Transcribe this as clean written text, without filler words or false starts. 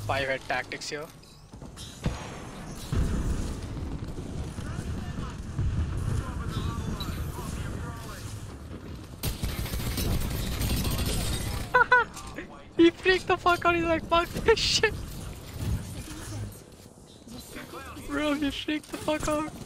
5-head tactics here. He freaked the fuck out, he's like, fuck this shit. Bro, he freaked the fuck out.